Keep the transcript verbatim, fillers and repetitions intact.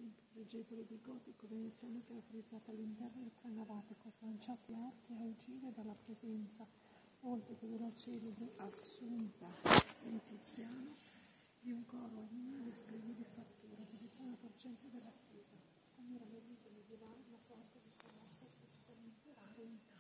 Settecento, pregevole di gotico veneziano caratterizzata all'interno da tre navate con slanciati archi a ogivie dalla presenza, oltre che della celebre Assunta di Tiziano, di un coro a linea di splendide fatture, posizionato al centro della chiesa. Come era nell'uso medievale, la sorte di promossa decisamente rara in